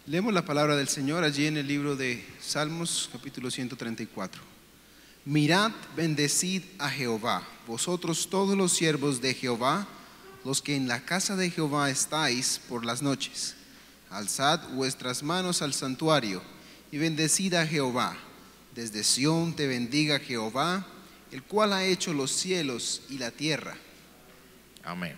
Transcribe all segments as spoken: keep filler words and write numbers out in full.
Leemos la palabra del Señor allí en el libro de Salmos, capítulo ciento treinta y cuatro. Mirad, bendecid a Jehová, vosotros todos los siervos de Jehová, los que en la casa de Jehová estáis por las noches. Alzad vuestras manos al santuario y bendecid a Jehová. Desde Sión te bendiga Jehová, el cual ha hecho los cielos y la tierra. Amen.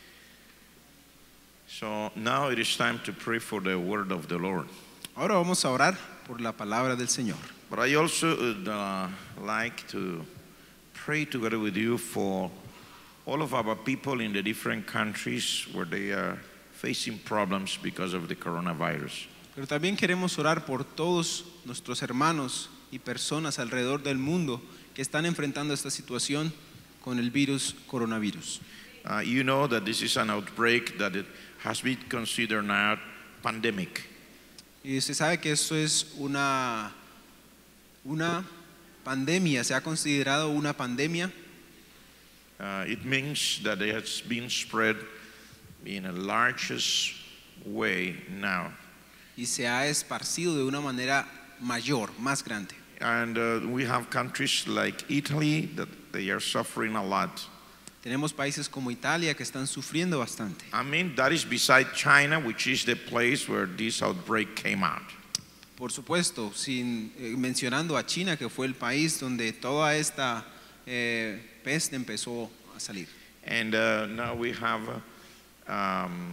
So now it is time to pray for the word of the Lord. Ahora vamos a orar por la palabra del Señor. But I also would uh, like to pray together with you for all of our people in the different countries where they are facing problems because of the coronavirus. Pero también queremos orar por todos nuestros hermanos y personas alrededor del mundo que están enfrentando esta situación con el virus coronavirus. Uh, you know that this is an outbreak that it has been considered now pandemic. Y usted sabe que esto es una, una pandemia, se ha considerado una pandemia. Uh, it means that it has been spread in a largest way now. Y se ha esparcido de una manera mayor, más grande. And uh, we have countries like Italy that they are suffering a lot. Tenemos países como Italia que están sufriendo bastante. I mean, that is beside China, which is the place where this outbreak came out. Por supuesto, sin, eh, mencionando a China, que fue el país donde toda esta eh, peste empezó a salir. And uh, now we have uh, um,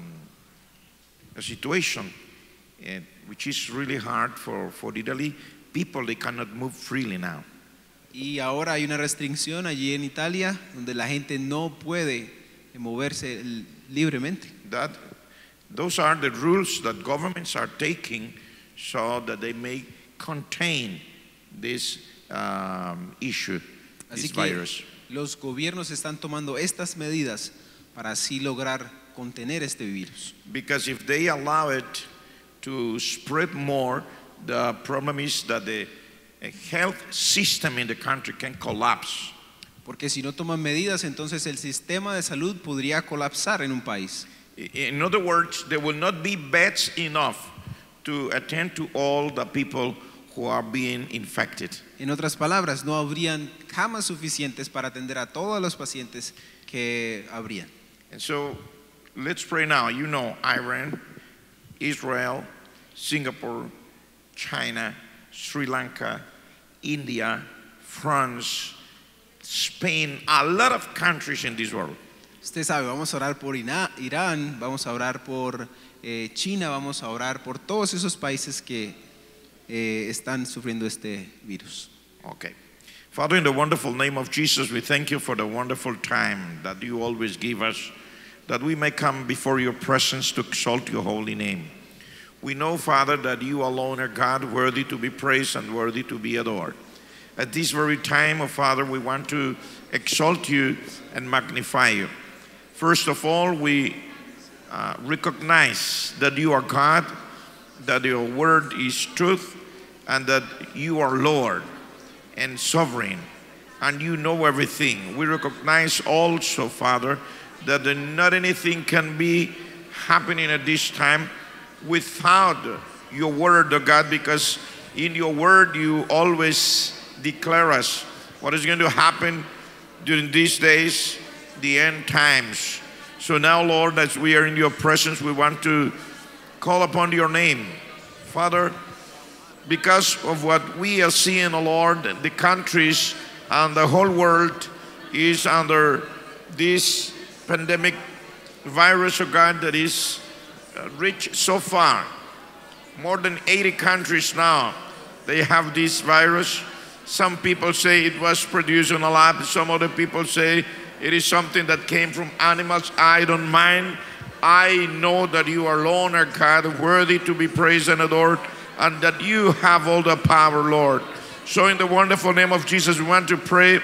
a situation uh, which is really hard for, for Italy. People, they cannot move freely now. Y ahora hay una restricción allí en Italia donde la gente no puede moverse libremente. That, those are the rules that governments are taking so that they may contain this um, issue, Así this que virus. los gobiernos están tomando estas medidas para así lograr contener este virus. Because if they allow it to spread more, the problem is that the health system in the country can collapse. Porque si no toman medidas, entonces el sistema de salud podría colapsar en un país. In other words, there will not be beds enough to attend to all the people who are being infected. En otras palabras, no habrían camas suficientes para atender a todos los pacientes que habrían. And so, let's pray now. You know, Iran, Israel, Singapore, China, Sri Lanka, India, France, Spain, a lot of countries in this world. Usted sabe, vamos a orar por Irán, vamos a orar por eh, China, vamos a orar por todos esos países que eh, están sufriendo este virus. Okay. Father, in the wonderful name of Jesus, we thank you for the wonderful time that you always give us, that we may come before your presence to exalt your holy name. We know, Father, that you alone are God, worthy to be praised and worthy to be adored. At this very time, oh Father, we want to exalt you and magnify you. First of all, we uh, recognize that you are God, that your word is truth, and that you are Lord and sovereign, and you know everything. We recognize also, Father, that not anything can be happening at this time without your word, oh God, because in your word you always declare us what is going to happen during these days, the end times. So now, Lord, as we are in your presence, we want to call upon your name. Father, because of what we are seeing, oh Lord, the countries and the whole world is under this pandemic virus, oh God, that is Uh, reached so far. More than eighty countries now, they have this virus. Some people say it was produced in a lab. Some other people say it is something that came from animals. I don't mind. I know that you are alone, our God, worthy to be praised and adored, and that you have all the power, Lord. So in the wonderful name of Jesus, we want to pray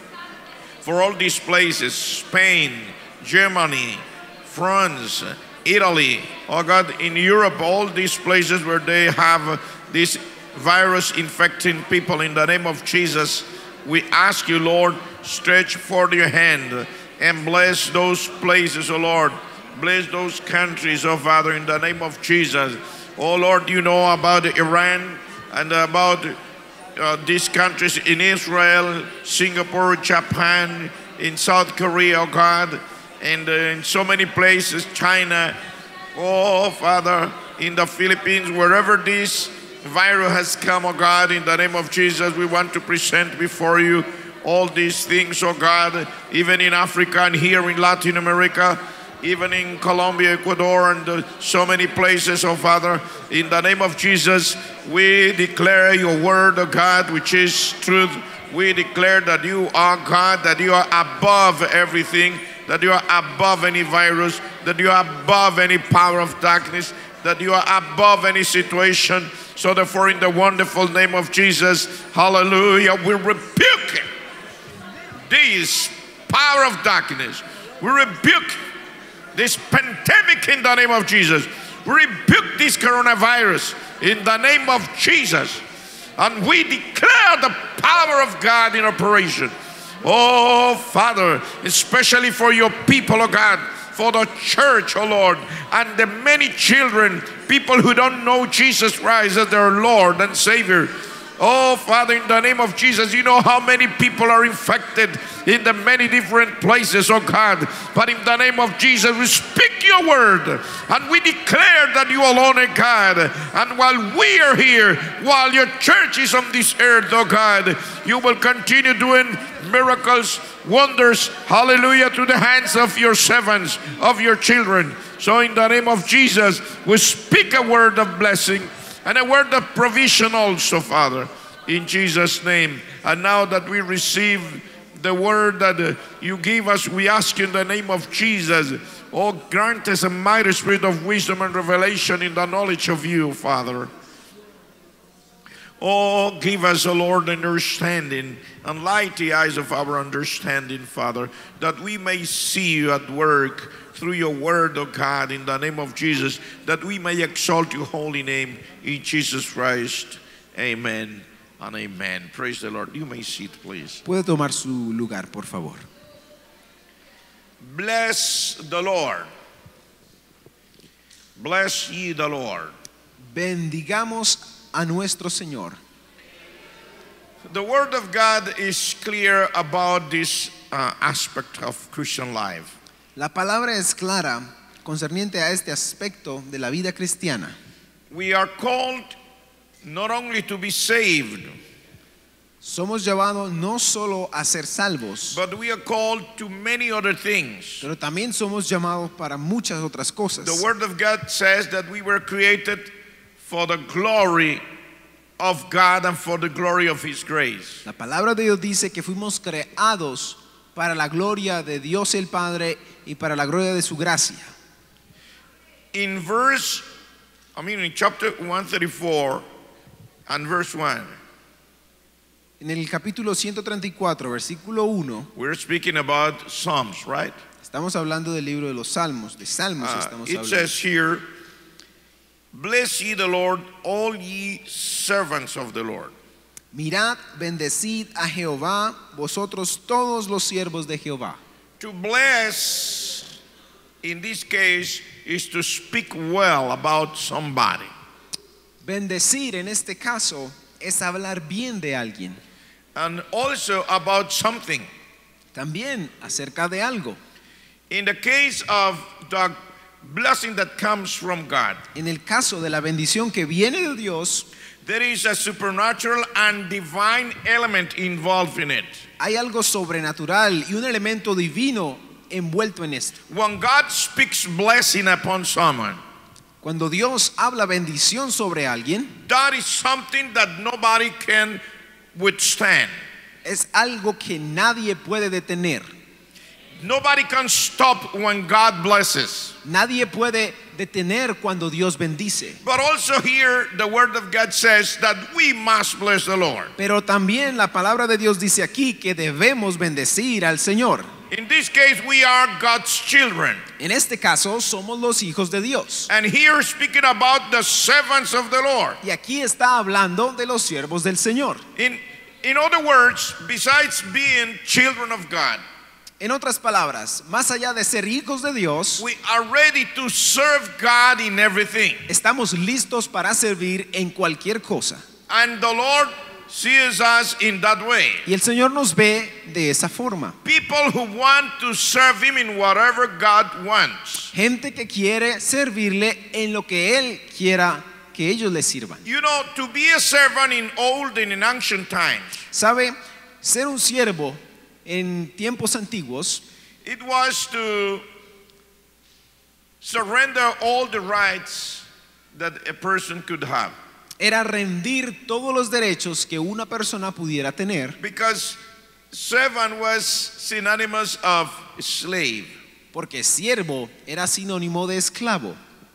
for all these places, Spain, Germany, France, Italy, oh God, in Europe, all these places where they have this virus infecting people. In the name of Jesus, we ask you, Lord, stretch forth your hand and bless those places, oh Lord. Bless those countries, oh Father, in the name of Jesus. Oh Lord, you know about Iran and about uh, these countries in Israel, Singapore, Japan, in South Korea, oh God, and uh, in so many places, China. Oh Father, in the Philippines, wherever this virus has come, oh God, in the name of Jesus, we want to present before you all these things, oh God, even in Africa and here in Latin America, even in Colombia, Ecuador, and uh, so many places, oh Father. In the name of Jesus, we declare your word, oh God, which is truth. We declare that you are God, that you are above everything, that you are above any virus, that you are above any power of darkness, that you are above any situation. So therefore, in the wonderful name of Jesus, hallelujah, we rebuke this power of darkness. We rebuke this pandemic in the name of Jesus. We rebuke this coronavirus in the name of Jesus. And we declare the power of God in operation. Oh, Father, especially for your people, oh God, for the church, oh Lord, and the many children, people who don't know Jesus Christ as their Lord and Savior. Oh, Father, in the name of Jesus, you know how many people are infected in the many different places, oh God. But in the name of Jesus, we speak your word and we declare that you alone are God. And while we are here, while your church is on this earth, oh God, you will continue doing miracles, wonders, hallelujah, to the hands of your servants, of your children. So in the name of Jesus, we speak a word of blessing and a word of provision also, Father, in Jesus' name. And now that we receive the word that uh, you give us, we ask in the name of Jesus, oh, grant us a mighty spirit of wisdom and revelation in the knowledge of you, Father. Oh, give us, O Lord, understanding, and light the eyes of our understanding, Father, that we may see you at work through your word, O God, in the name of Jesus, that we may exalt your holy name in Jesus Christ. Amen and amen. Praise the Lord. You may sit, please. Puede tomar su lugar, por favor. Bless the Lord. Bless ye the Lord. Bendigamos a nuestro Señor. The word of God is clear about this uh, aspect of Christian life. La palabra es clara concerniente a este aspecto de la vida cristiana. We are called not only to be saved, Somos llamados no solo a ser salvos, but we are called to many other things. pero también somos llamados para muchas otras cosas. The word of God says that we were created for the glory of God and for the glory of His grace. La palabra de Dios dice que fuimos creados para la gloria de Dios el Padre y para la gloria de su gracia. In verse, I mean in chapter one thirty-four and verse one, En el capítulo ciento treinta y cuatro, versículo uno, we're speaking about Psalms, right? estamos hablando del libro de los Salmos, de Salmos Uh, estamos it hablando. says here, bless ye the Lord, all ye servants of the Lord. Mirad, bendecid a Jehová, vosotros todos los siervos de Jehová. To bless, in this case, is to speak well about somebody. Bendecir en este caso es hablar bien de alguien, And also about something. también acerca de algo. In the case of the blessing that comes from God, En el caso de la bendición que viene de Dios, there is a supernatural and divine element involved in it. hay algo sobrenatural y un elemento divino envuelto en esto. When God speaks blessing upon someone, Cuando Dios habla bendición sobre alguien, that is something that nobody can withstand. es algo que nadie puede detener. Nobody can stop when God blesses. Nadie puede detener cuando Dios bendice. But also here the word of God says that we must bless the Lord. Pero también la palabra de Dios dice aquí que debemos bendecir al Señor. In this case we are God's children. En este caso somos los hijos de Dios. And here speaking about the servants of the Lord. Y aquí está hablando de los siervos del Señor. In, in other words, besides being children of God, En otras palabras, más allá de ser hijos de Dios, we are ready to serve God in everything. estamos listos para servir en cualquier cosa. And the Lord sees us in that way. Y el Señor nos ve de esa forma. People who want to serve Him in whatever God wants. Gente que quiere servirle en lo que Él quiera que ellos le sirvan. You know, to be a servant in old and in ancient times, ¿Sabe? Ser un siervo en tiempos antiguos it was to surrender all the rights that a person could have. era rendir todos los derechos que una persona pudiera tener, Because servant was synonymous of slave. porque siervo era sinónimo de esclavo.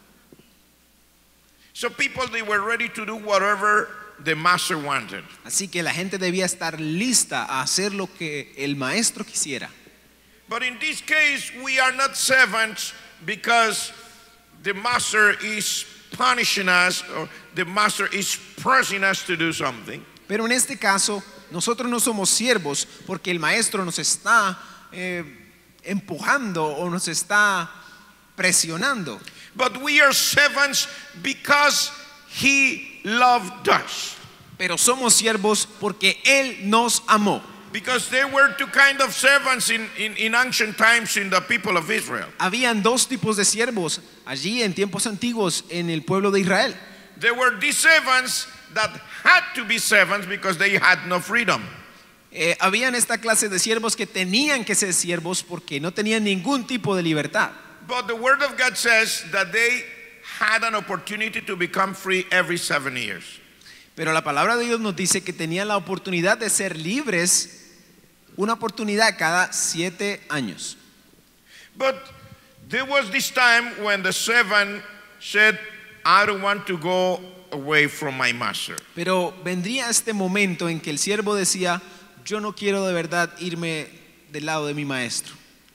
So people, they were ready to do whatever the master wanted. Así que la gente debía estar lista a hacer lo que el maestro quisiera. But in this case, we are not servants because the master is punishing us or the master is pressing us to do something. Pero en este caso, nosotros no somos siervos porque el maestro nos está eh, empujando o nos está presionando. But we are servants because he loved us. Pero somos siervos porque Él nos amó. Because there were two kind of servants in, in, in ancient times in the people of Israel. Habían dos tipos de siervos allí en tiempos antiguos en el pueblo de Israel. There were these servants that had to be servants because they had no freedom. Eh, habían esta clase de siervos que tenían que ser siervos porque no tenían ningún tipo de libertad. But the word of God says that they had an opportunity to become free every seven years. Pero la palabra de Dios nos dice que tenían la oportunidad de ser libres, una oportunidad cada siete años. But there was this time when the servant said, I don't want to go away from my master. Pero vendría este momento en que el siervo decía, yo no quiero de verdad irme del lado de mi maestro.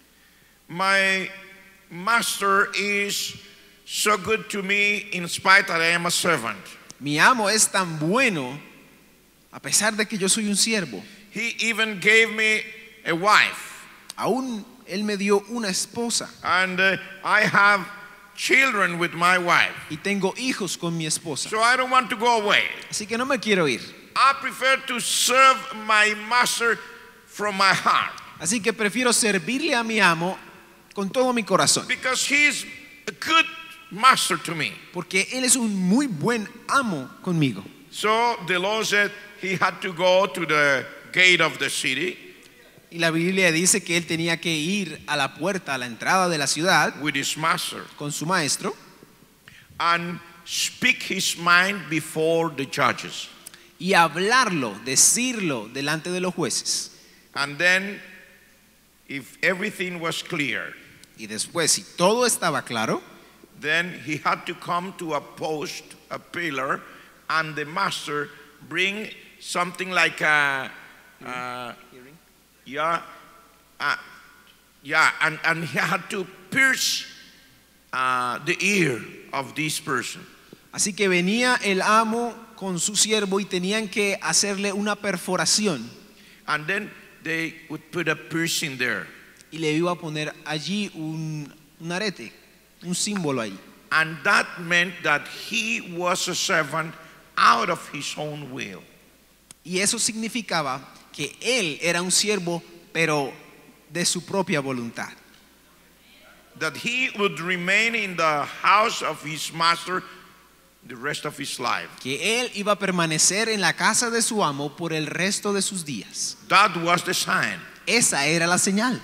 My master is so good to me in spite that I am a servant. Mi amo es tan bueno a pesar de que yo soy un siervo. He even gave me a wife. Aún él me dio una esposa And uh, I have children with my wife. y tengo hijos con mi esposa. So I don't want to go away. Así que no me quiero ir. I prefer to serve my master from my heart. Así que prefiero servirle a mi amo con todo mi corazón. Because he's a good master to me. Porque él es un muy buen amo conmigo. So the law said he had to go to the gate of the city Y la Biblia dice que él tenía que ir a la puerta, a la entrada de la ciudad with his master con su maestro and speak his mind before the judges. y hablarlo, decirlo delante de los jueces. And then, if everything was clear, Y después, si todo estaba claro, then he had to come to a post, a pillar, and the master bring something like a, uh, yeah, uh, yeah, and, and he had to pierce uh, the ear of this person. así que venía el amo con su siervo y tenían que hacerle una perforación And then they would put a piercing there. y le iba a poner allí un, un arete, un símbolo ahí. And that meant that he was a servant out of his own will. Y eso significaba que él era un siervo, pero de su propia voluntad. That he would remain in the house of his master the rest of his life. Que él iba a permanecer en la casa de su amo por el resto de sus días. That was the sign. Esa era la señal.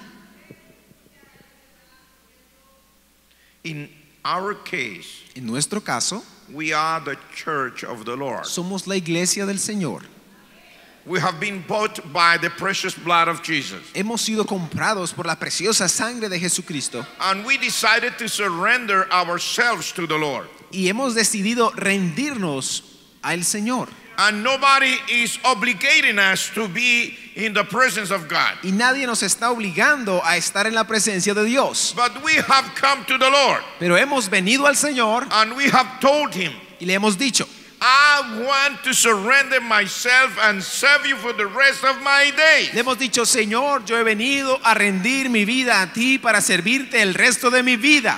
In our case, En nuestro caso, we are the church of the Lord. somos la iglesia del Señor. We have been bought by the precious blood of Jesus. Hemos sido comprados por la preciosa sangre de Jesucristo And we decided to surrender ourselves to the Lord. y hemos decidido rendirnos al Señor. And nobody is obligating us to be in the presence of God. Y nadie nos está obligando a estar en la presencia de Dios. But we have come to the Lord Pero hemos venido al Señor and we have told him, y le hemos dicho, I want to surrender myself and serve you for the rest of my days. Le hemos dicho, Señor, yo he venido a rendir mi vida a ti para servirte el resto de mi vida.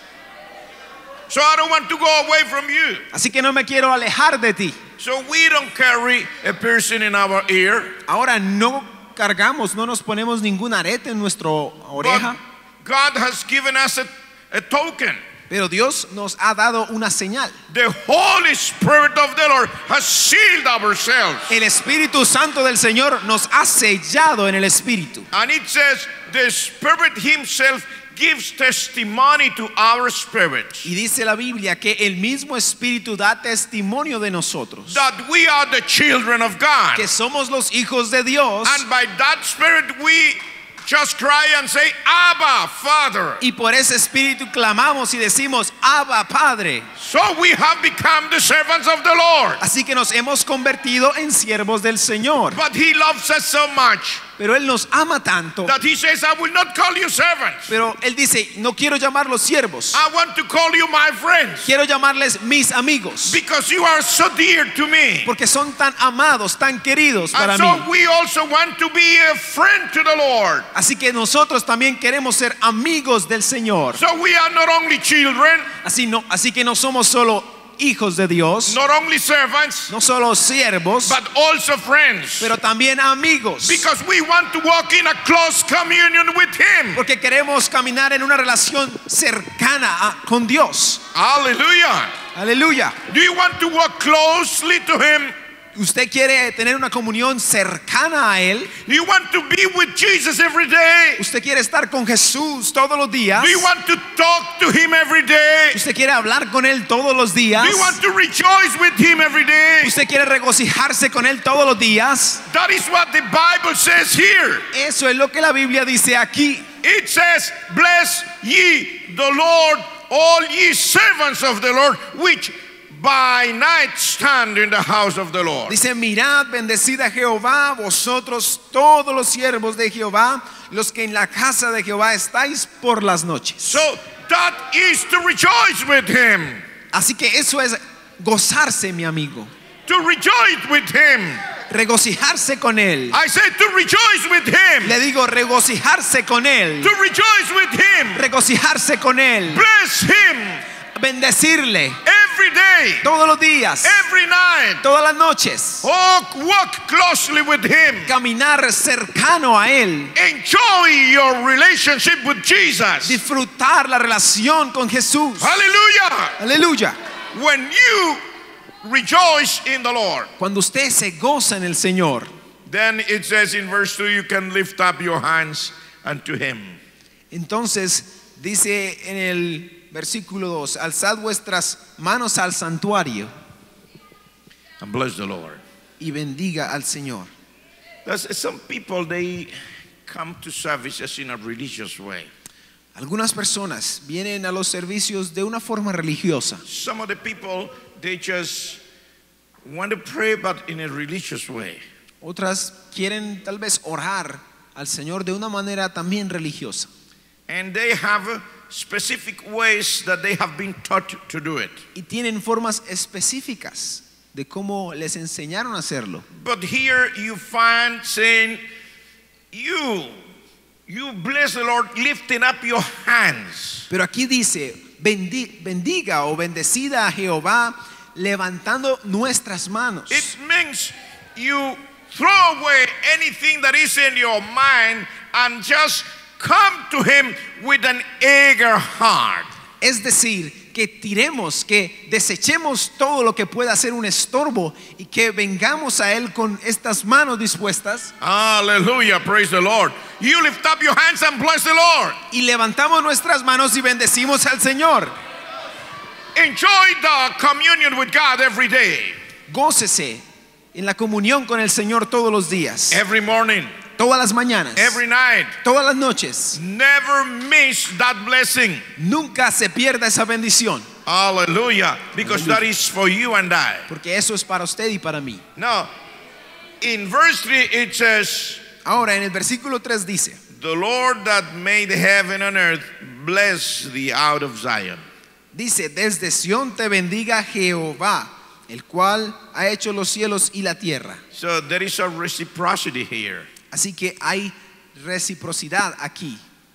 So I don't want to go away from you. Así que no me quiero alejar de ti. So we don't carry a piercing in our ear. Ahora no cargamos, no nos ponemos ningún arete en nuestra oreja. But God has given us a, a token. Pero Dios nos ha dado una señal. The Holy Spirit of the Lord has sealed ourselves. El Espíritu Santo del Señor nos ha sellado en el Espíritu. And it says the Spirit Himself gives testimony to our spirits. Y dice la Biblia que el mismo Espíritu da testimonio de nosotros. That we are the children of God. Que somos los hijos de Dios. And by that Spirit we just cry and say, Abba, Father. Y por ese Espíritu clamamos y decimos, Abba, Padre. So we have become the servants of the Lord. Así que nos hemos convertido en siervos del Señor. But He loves us so much. Pero Él nos ama tanto. That He says, I will not call you servants. Pero Él dice, no quiero llamarlos siervos. I want to call you my friends. Quiero llamarles mis amigos. Because you are so dear to me. Porque son tan amados, tan queridos para and so mí. we also want to be a friend to the Lord. Así que nosotros también queremos ser amigos del Señor. So we are not only children. Así, no, así que no somos solo hijos de Dios, not only servants, no solo siervos, but also friends. pero también amigos. Because we want to walk in a close communion with Him. Porque queremos caminar en una relación cercana a, con Dios. Hallelujah. Aleluya. Do you want to walk closely to Him? ¿Usted quiere tener una comunión cercana a Él? Do you want to be with Jesus every day? ¿Usted quiere estar con Jesús todos los días? Do you want to talk to Him every day? ¿Usted quiere hablar con Él todos los días? Do you want to rejoice with Him every day? ¿Usted quiere regocijarse con Él todos los días? That is what the Bible says here. Eso es lo que la Biblia dice aquí. It says, bless ye the Lord, all ye servants of the Lord, which by night stand in the house of the Lord. Dice, mirad, bendecid a Jehová, vosotros todos los siervos de Jehová, los que en la casa de Jehová estáis por las noches. So that is to rejoice with Him. Así que eso es gozarse, mi amigo. To rejoice with Him. Regocijarse con Él. I said to rejoice with Him. Le digo, regocijarse con Él. To rejoice with Him. Regocijarse con Él. Bless Him. Bendecirle. Every day. Todos los días. Every night. Todas las noches. Walk, walk closely with Him. Caminar cercano a Él. Enjoy your relationship with Jesus. Disfrutar la relación con Jesús. Hallelujah. Aleluya. When you rejoice in the Lord, cuando usted se goza en el Señor, then it says in verse two, you can lift up your hands unto Him. Entonces dice en el versículo dos, alzad vuestras manos al santuario and bless the Lord. Y bendiga al Señor. There's some people, they come to services in a religious way. Algunas personas vienen a los servicios de una forma religiosa. Some of the people, they just want to pray but in a religious way. Otras quieren tal vez orar al Señor de una manera también religiosa. And they have specific ways that they have been taught to do it. Y tienen formas específicas de cómo les enseñaron a hacerlo. But here you find saying, you You bless the Lord lifting up your hands. Pero aquí dice, bendi- bendiga o bendecida a Jehová levantando nuestras manos. It means you throw away anything that is in your mind and just come to Him with an eager heart. Es decir, que tiremos, que desechemos todo lo que pueda ser un estorbo y que vengamos a Él con estas manos dispuestas. Hallelujah, praise the Lord. You lift up your hands and bless the Lord. Y levantamos nuestras manos y bendecimos al Señor. Enjoy the communion with God every day. Gócese en la comunión con el Señor todos los días. Every morning. Todas las mañanas. Every night. Todas las noches. Never miss that blessing. Nunca se pierda esa bendición. Hallelujah. Because Hallelujah. that is for you and I. Porque eso es para usted y para mí. Now, in verse three it says, ahora en el versículo tres dice, the Lord that made heaven and earth bless thee out of Zion. Dice, desde Sión te bendiga Jehová, el cual ha hecho los cielos y la tierra. So there is a reciprocity here. Así que hay reciprocidad aquí.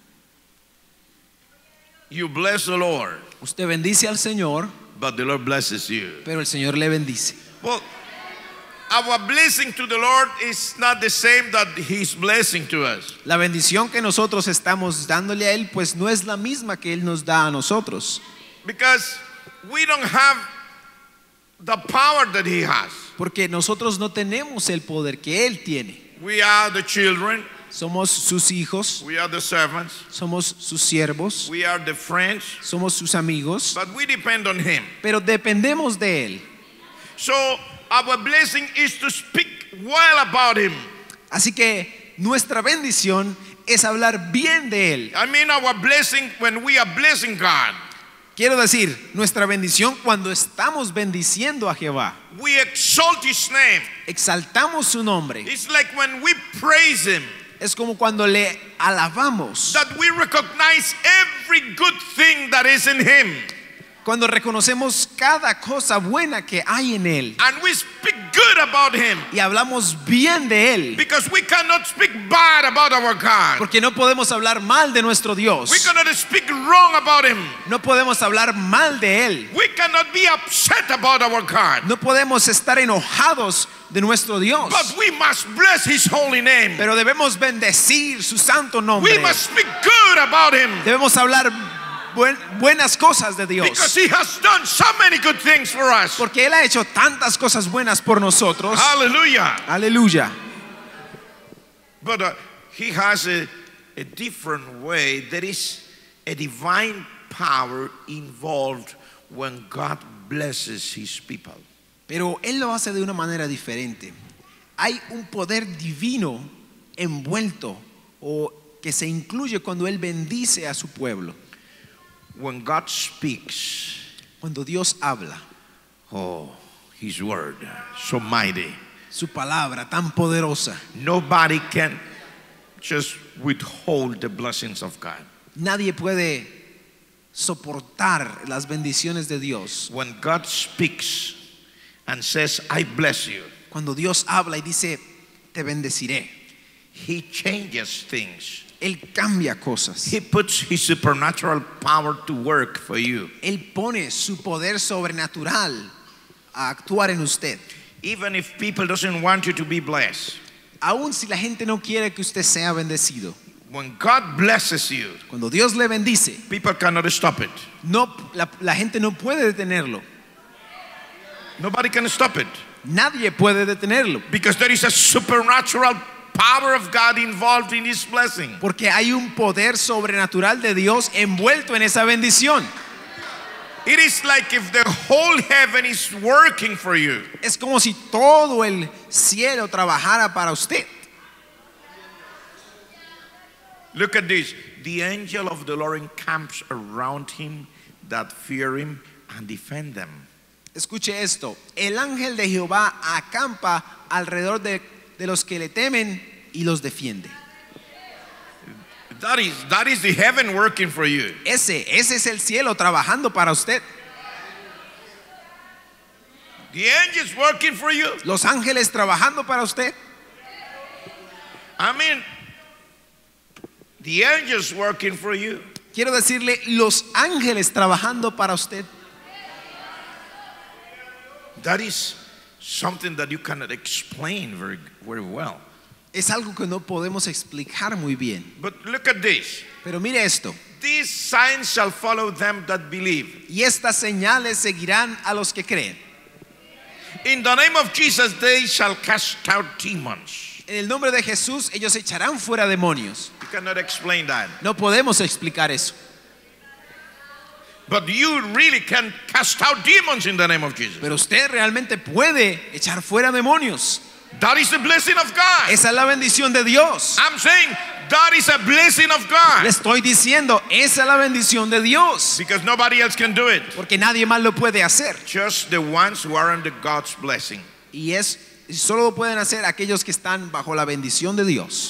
You bless the Lord, Usted bendice al Señor, but the Lord blesses you. pero el Señor le bendice. Well, our blessing to the Lord is not the same that He's blessing to us. La bendición que nosotros estamos dándole a Él, pues no es la misma que Él nos da a nosotros. Because we don't have the power that He has. Porque nosotros no tenemos el poder que Él tiene. We are the children, Somos sus hijos, we are the servants, somos sus siervos, we are the friends, somos sus amigos, but we depend on Him. pero dependemos de Él. So our blessing is to speak well about Him. Así que nuestra bendición es hablar bien de Él. I mean, our blessing when we are blessing God, Quiero decir, nuestra bendición cuando estamos bendiciendo a Jehová, we exalt His name. exaltamos su nombre. It's like when we praise Him, Es como cuando le alabamos, that we recognize every good thing that is in Him, cuando reconocemos cada cosa buena que hay en Él and we speak good about Him, y hablamos bien de Él, because we cannot speak bad about our God. porque no podemos hablar mal de nuestro Dios, We cannot speak wrong about Him. no podemos hablar mal de Él, We cannot be upset about our God. no podemos estar enojados de nuestro Dios, But we must bless His holy name. pero debemos bendecir su santo nombre. We must speak good about Him, Debemos hablar buen- buenas cosas de Dios, because He has done so many good things for us. porque Él ha hecho tantas cosas buenas por nosotros. Hallelujah. Aleluya. But uh, He has a, a different way. There is a divine power involved when God blesses His people. Pero Él lo hace de una manera diferente. Hay un poder divino envuelto o que se incluye cuando Él bendice a su pueblo. When God speaks, Cuando Dios habla, oh, His word, so mighty. su palabra tan poderosa, Nobody can just withhold the blessings of God. nadie puede soportar las bendiciones de Dios. When God speaks and says, I bless you, Cuando Dios habla y dice, te bendeciré, He changes things. Él cambia cosas. He puts His supernatural power to work for you. Él pone su poder sobrenatural a actuar en usted. Even if people doesn't want you to be blessed, Aun si la gente no quiere que usted sea bendecido, when God blesses you, cuando Dios le bendice, people cannot stop it. no, la, la gente no puede detenerlo. Nobody can stop it, Nadie puede detenerlo. because there is a supernatural power of God involved in His blessing. Porque hay un poder sobrenatural de Dios envuelto en esa bendición. It is like if the whole heaven is working for you. Es como si todo el cielo trabajara para usted. Look at this. The angel of the Lord encamps around him that fear Him and defend them. Escuche esto. El ángel de Jehová acampa alrededor de, de los que le temen y los defiende. That is, that is the heaven working for you. Ese, ese es el cielo trabajando para usted. The angels working for you. Los ángeles trabajando para usted. I mean, the angels working for you. Quiero decirle, los ángeles trabajando para usted. That is something that you cannot explain very, very well. Es algo que no podemos explicar muy bien. But look at this. Pero mire esto. These signs shall follow them that believe. Y estas señales seguirán a los que creen. In the name of Jesus, they shall cast out demons. En el nombre de Jesús, ellos echarán fuera demonios. You cannot explain that. No podemos explicar eso. But you really can cast out demons in the name of Jesus. Pero usted realmente puede echar fuera demonios. That is the blessing of God. Esa es la bendición de Dios. I'm saying that is a blessing of Le God. estoy diciendo, esa es la bendición de Dios. Because nobody else can do it. Porque nadie más lo puede hacer. Just the ones who are under God's blessing. Y es y solo lo pueden hacer aquellos que están bajo la bendición de Dios.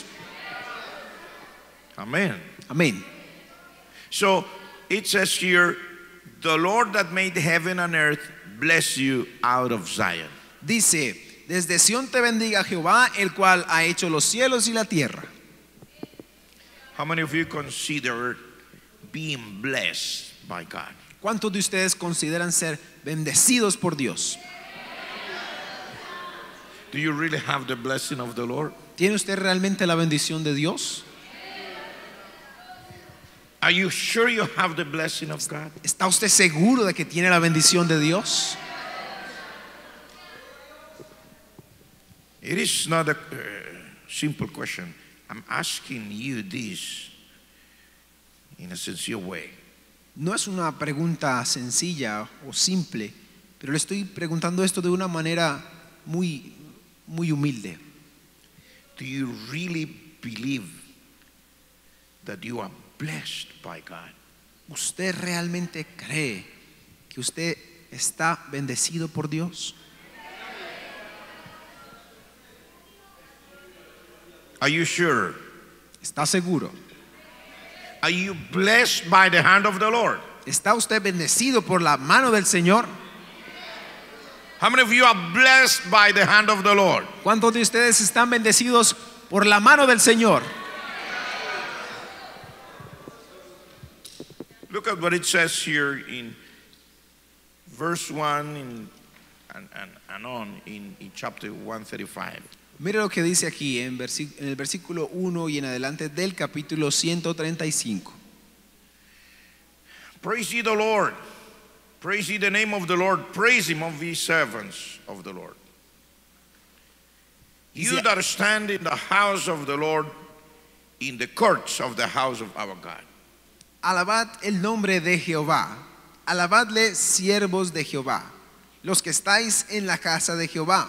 Amen. Amén. So it says here, the Lord that made heaven and earth bless you out of Zion. Dice, desde Sión te bendiga Jehová, el cual ha hecho los cielos y la tierra. How many of you consider being blessed by God? ¿Cuántos de ustedes consideran ser bendecidos por Dios? Do you really have the blessing of the Lord? ¿Tiene usted realmente la bendición de Dios? Are you sure you have the blessing of God? ¿Está usted seguro de que tiene la bendición de Dios? It is not a uh, simple question. I'm asking you this in a sincere way. No es una pregunta sencilla o simple, pero le estoy preguntando esto de una manera muy, muy humilde. Do you really believe that you are blessed by God? ¿Usted realmente cree que usted está bendecido por Dios? Are you sure? ¿Está seguro? Are you blessed by the hand of the Lord? ¿Está usted bendecido por la mano del Señor? How many of you are blessed by the hand of the Lord? ¿Cuántos de ustedes están bendecidos por la mano del Señor? Look at what it says here in verse one in, and, and, and on in, in chapter one thirty-five. Mire lo que dice aquí en, versi- en el versículo uno y en adelante del capítulo ciento treinta y cinco. Praise ye the Lord. Praise ye the name of the Lord. Praise him of ye servants of the Lord. You Dice- that stand in the house of the Lord, in the courts of the house of our God. Alabad el nombre de Jehová, alabadle siervos de Jehová, los que estáis en la casa de Jehová,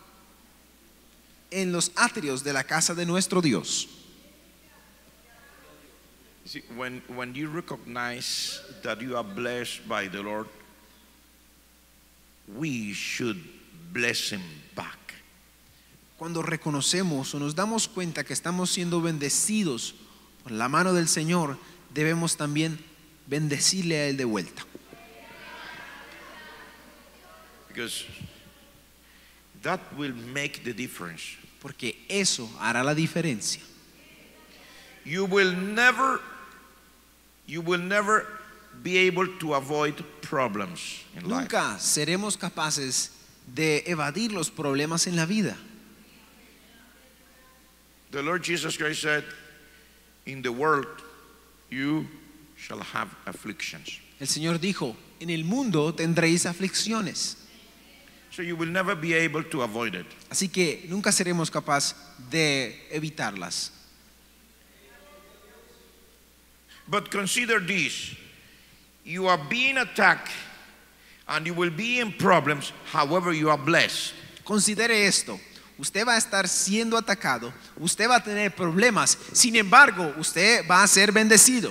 en los atrios de la casa de nuestro Dios. You see, when, when you recognize that you are blessed by the Lord, we should bless him back. Cuando reconocemos o nos damos cuenta que estamos siendo bendecidos por la mano del Señor, debemos también bendecirle a Él de vuelta. Because that will make the difference. Porque eso hará la diferencia. You will never, you will never be able to avoid problems in life. Nunca seremos capaces de evadir los problemas en la vida. The Lord Jesus Christ said, in the world you shall have afflictions. El Señor dijo, en el mundo tendréis aflicciones. So you will never be able to avoid it. Así que nunca seremos capaces de evitarlas. But consider this. You are being attacked and you will be in problems, however you are blessed. Considere esto. Usted va a estar siendo atacado, usted va a tener problemas, sin embargo, usted va a ser bendecido.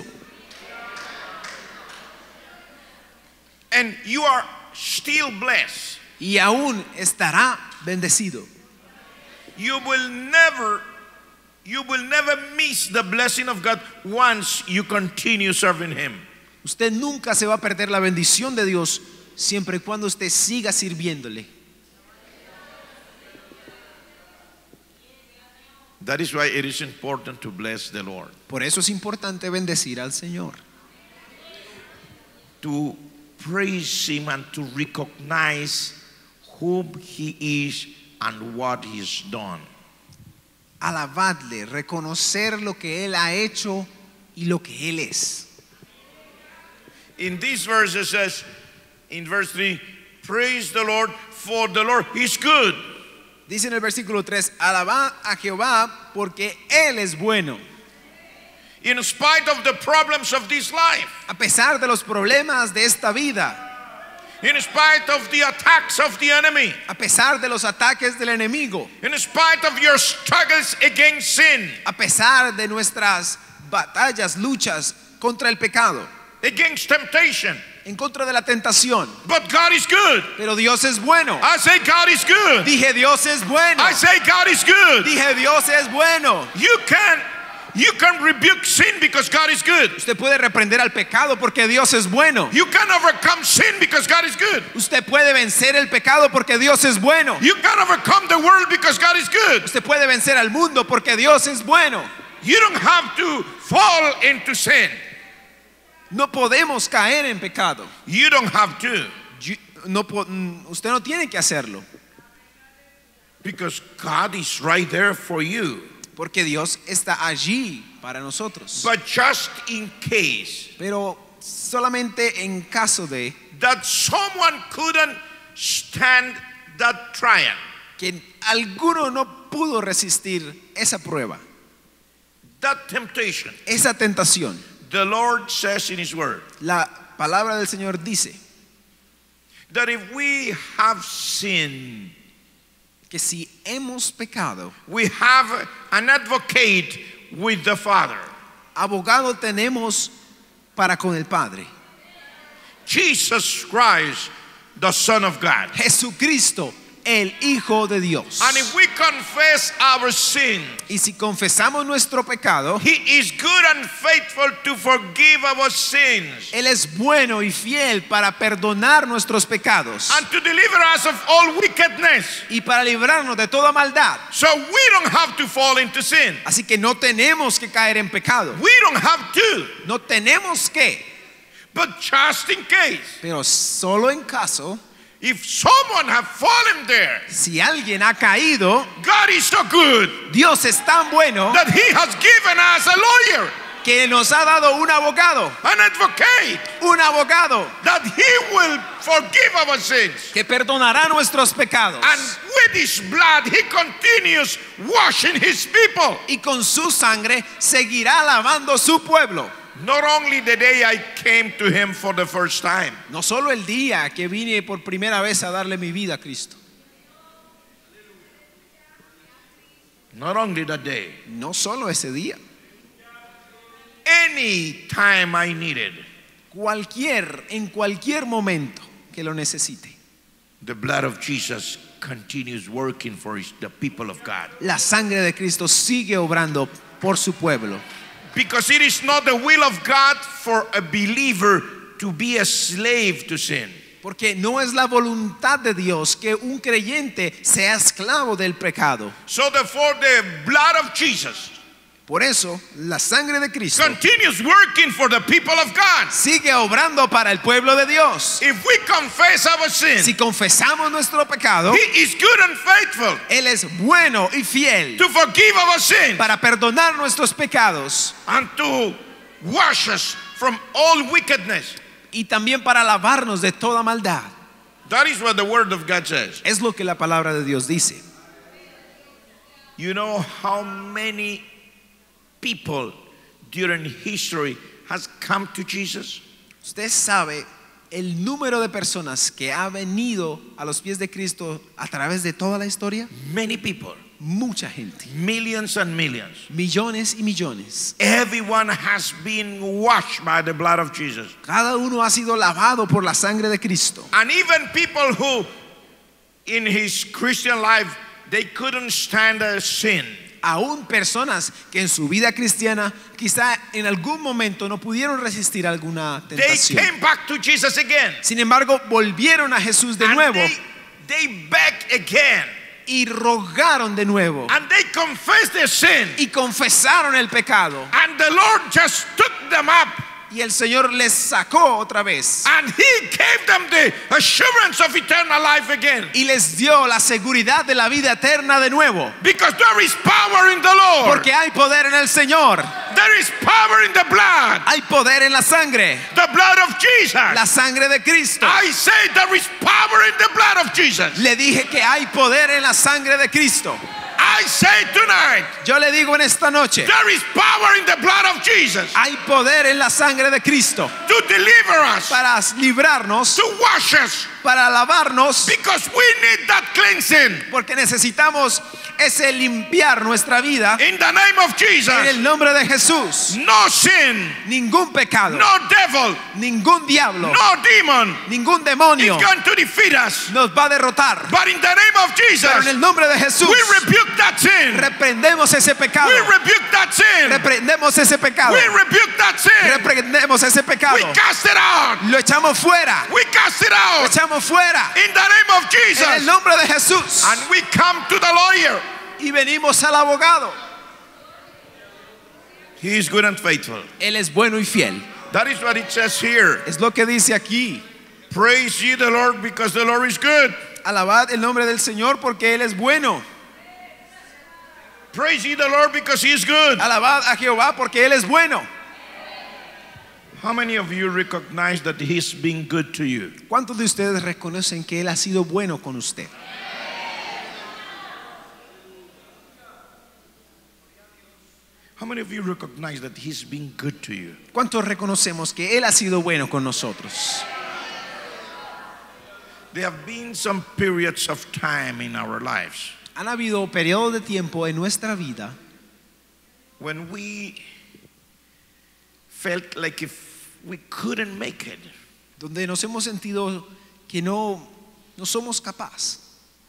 And you are still blessed. Y aún estará bendecido. You will never, you will never miss the blessing of God once you continue serving him. Usted nunca se va a perder la bendición de Dios siempre y cuando usted siga sirviéndole. That is why it is important to bless the Lord. Por eso es importante bendecir al Señor. To praise him and to recognize whom he is and what he's done. Alabadle, reconocer lo que Él ha hecho y lo que Él es. In this verse it says, in verse three, praise the Lord, for the Lord is good. Dice en el versículo tres, alabad a Jehová porque Él es bueno. In spite of the problems of this life, A pesar de los problemas de esta vida, in spite of the attacks of the enemy, a pesar de los ataques del enemigo, in spite of your struggles against sin, a pesar de nuestras batallas, luchas contra el pecado, against temptation. en contra de la tentación. But God is good. Pero Dios es bueno. I say God is good. Dije Dios es bueno. I say God is good. Dije Dios es bueno. You can, You can rebuke sin because God is good. Usted puede reprender al pecado porque Dios es bueno. You can overcome sin because God is good. Usted puede vencer el pecado porque Dios es bueno. You can overcome the world because God is good. Usted puede vencer al mundo porque Dios es bueno. You don't have to fall into sin. No podemos caer en pecado. You don't have to. You- no po- usted no tiene que hacerlo Because God is right there for you. porque Dios está allí para nosotros. But just in case Pero solamente en caso de that someone couldn't stand that trial, que alguno no pudo resistir esa prueba, that temptation, esa tentación, the Lord says in His Word la palabra del Señor dice that if we have sinned, que si hemos pecado, we have an advocate with the Father. abogado tenemos para con el Padre, Jesus Christ, the Son of God. Jesucristo, el Hijo de Dios. And if we confess our sin, Y si confesamos nuestro pecado, He is good and faithful to forgive our sins Él es bueno y fiel para perdonar nuestros pecados and to deliver us of all wickedness. y para librarnos de toda maldad. So we don't have to fall into sin. Así que no tenemos que caer en pecado. We don't have to. No tenemos que, But just in case, pero solo en caso, if someone have fallen there, si alguien ha caído, God is so good Dios es tan bueno that He has given us a lawyer, que nos ha dado un abogado, an advocate, un abogado that He will forgive our sins. que perdonará nuestros pecados. And with His blood, He continues washing His people. Y con su sangre seguirá lavando su pueblo. Not only the day I came to Him for the first time, No solo el día que vine por primera vez a darle mi vida a Cristo. not only that day, No solo ese día. any time I needed, Cualquier, en cualquier momento que lo necesite. the blood of Jesus continues working for his, the people of God. La sangre de Cristo sigue obrando por su pueblo. Because it is not the will of God for a believer to be a slave to sin. Porque no es la voluntad de Dios que un creyente sea esclavo del pecado. So therefore the blood of Jesus Por eso, la sangre de Cristo continues working for the people of God. sigue obrando para el pueblo de Dios. If we confess our sin, Si confesamos nuestro pecado, He is good and faithful Él es bueno y fiel to forgive our sin para perdonar nuestros pecados and to wash us from all wickedness. y también para lavarnos de toda maldad. That is what the word of God says. Es lo que la palabra de Dios dice. You know how many people during history has come to Jesus? Usted sabe el número de personas que ha venido a los pies de Cristo a través de toda la historia. Many people, Mucha gente, millions and millions. millones y millones. Everyone has been washed by the blood of Jesus. Cada uno ha sido lavado por la sangre de Cristo. And even people who in his Christian life they couldn't stand a sin. Aún personas que en su vida cristiana quizá en algún momento no pudieron resistir alguna They tentación. came back to Jesus again. Sin embargo, volvieron a Jesús de And nuevo they, they begged again. y rogaron de nuevo And they confessed their sin. y confesaron el pecado. And the Lord just took them up. Y el Señor les sacó otra vez And He gave them the assurance of eternal life again. y les dio la seguridad de la vida eterna de nuevo. Because there is power in the Lord. Porque hay poder en el Señor, There is power in the blood. hay poder en la sangre, The blood of Jesus. la sangre de Cristo. I say there is power in the blood of Jesus. Le dije que hay poder en la sangre de Cristo. I say tonight, Yo le digo en esta noche, there is power in the blood of Jesus hay poder en la sangre de Cristo to deliver us, para librarnos, to wash us, para lavarnos, because we need that cleansing. porque necesitamos ese limpiar nuestra vida. In the name of Jesus, En el nombre de Jesús, no sin, ningún pecado, no devil, ningún diablo, no demon ningún is demonio going to defeat us. nos va a derrotar. But in the name of Jesus, Pero en el nombre de Jesús, we rebuke that sin. reprendemos ese pecado. We rebuke that sin. Reprendemos ese pecado. We rebuke that sin. Reprendemos ese pecado. We cast it out. Lo echamos fuera. We cast it Lo out. echamos fuera. In the name of En el Jesus. nombre de Jesús. And we come to the lawyer. Y venimos al abogado. He is good and faithful. Él es bueno y fiel. That is what it says here. Es lo que dice aquí. Praise ye the Lord because the Lord is good. Alabad el nombre del Señor porque Él es bueno. Praise ye the Lord because he is good. Alabad a Jehová porque Él es bueno. How many of you recognize that he's been good to you? ¿Cuántos de ustedes reconocen que Él ha sido bueno con usted? How many of you recognize that he's been good to you? ¿Cuántos reconocemos que Él ha sido bueno con nosotros? There have been some periods of time in our lives Han habido periodos de tiempo en nuestra vida when we felt like if we couldn't make it. donde nos hemos sentido que no, no somos capaces,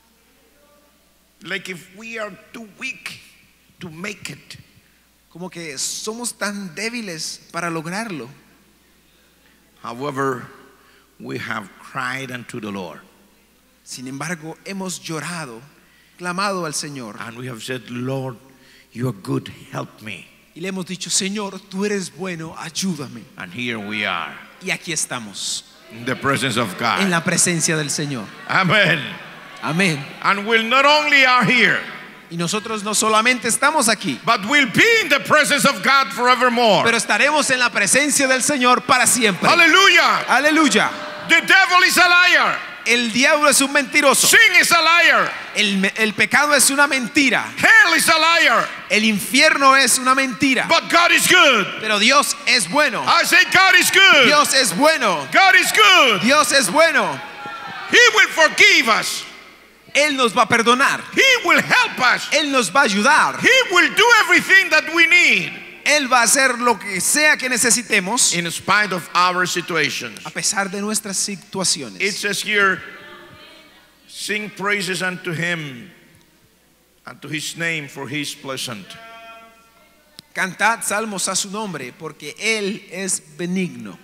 Like if we are too weak to make it. como que somos tan débiles para lograrlo. However, we have cried unto the Lord Sin embargo, hemos llorado, clamado al Señor and we have said, Lord, you are good, help me. y le hemos dicho, Señor, tú eres bueno, ayúdame. And here we are Y aquí estamos, in the presence of en God. la presencia del Señor. Amen. Amén. And we not only are here, Y nosotros no solamente estamos aquí, but we'll be in the presence of God forevermore. pero estaremos en la presencia del Señor para siempre. Hallelujah. Aleluya. The devil is a liar. El diablo es un mentiroso. Sin is a liar. El, el pecado es una mentira. Hell is a liar. El infierno es una mentira. But God is good. Pero Dios es bueno. I say God is good. Dios es bueno. God is good. Dios es bueno. He will forgive us. Él nos va a perdonar. He will help us. Él nos va a ayudar. He will do everything that we need Él va a hacer lo que sea que necesitemos in spite of our situations. a pesar de nuestras It situaciones. says here, sing praises unto him and to his name, for he is pleasant. Cantad salmos a su nombre porque Él es benigno.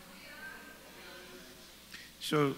So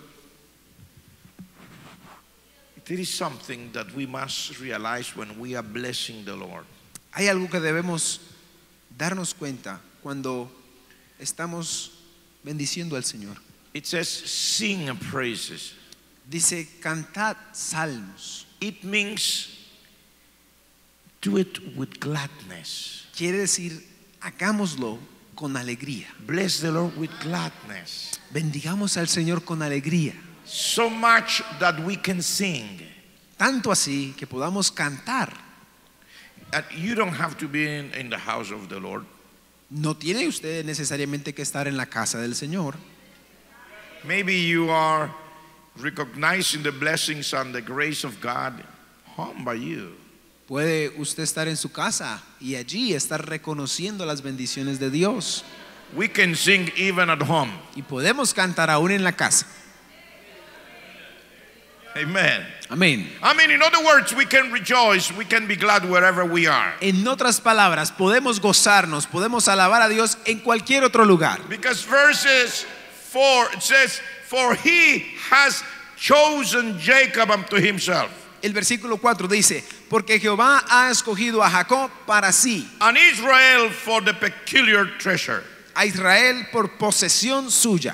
there is something that we must realize when we are blessing the Lord. Hay algo que debemos darnos cuenta cuando estamos bendiciendo al Señor. It says sing praises. Dice, cantad salmos. It means do it with gladness. Quiere decir, hagámoslo con alegría. Bless the Lord with gladness. Bendigamos al Señor con alegría. So much that we can sing. Tanto así que podamos cantar. And you don't have to be in, in the house of the Lord. No tiene usted necesariamente que estar en la casa del Señor. Maybe you are recognizing the blessings and the grace of God home by you. Puede usted estar en su casa y allí estar reconociendo las bendiciones de Dios. We can sing even at home. Y podemos cantar aún en la casa. Amen. Amén. I mean, in other words, we can rejoice, we can be glad wherever we are. En otras palabras, podemos gozarnos, podemos alabar a Dios en cualquier otro lugar. Because verses four, it says, for he has chosen Jacob unto himself, El versículo cuatro dice, porque Jehová ha escogido a Jacob para sí, and Israel for the peculiar treasure. a Israel por posesión suya.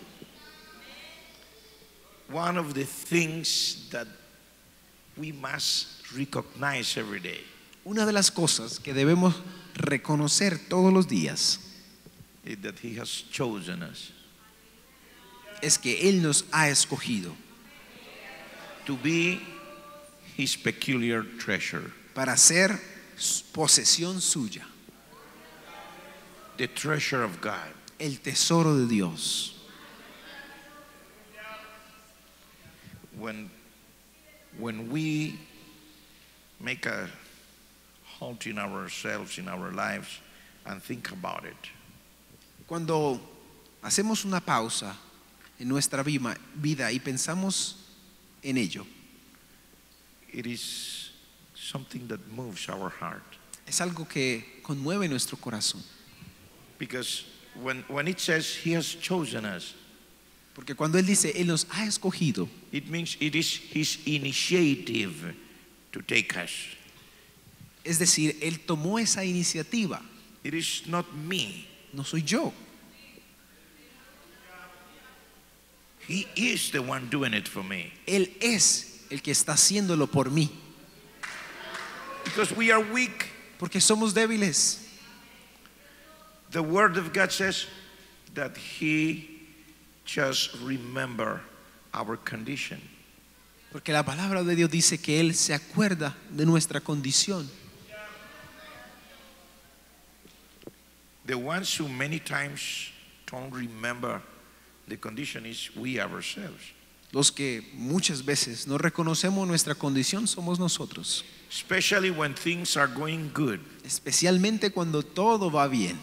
One of the things that we must recognize every day Una de las cosas que debemos reconocer todos los días is that he has chosen us es que Él nos ha escogido to be his peculiar treasure. para ser posesión suya, The treasure of God. el tesoro de Dios. when, when we make a halt in ourselves, in our lives, and think about it, Cuando hacemos una pausa en nuestra vima- vida y pensamos en ello, it is something that moves our heart. es algo que conmueve nuestro corazón. Because when, when it says He has chosen us, Porque cuando Él dice, Él nos ha escogido, it means it is His initiative to take us. es decir, Él tomó esa iniciativa, It is not me. no soy yo. He is the one doing it for me. Él es el que está haciéndolo por mí, Because we are weak. porque somos débiles. The Word of God says that He just remember our condition. Porque la palabra de Dios dice que Él se acuerda de nuestra condición. The ones who many times don't remember the condition is we ourselves. Los que muchas veces no reconocemos nuestra condición somos nosotros, Especially when things are going good. especialmente cuando todo va bien.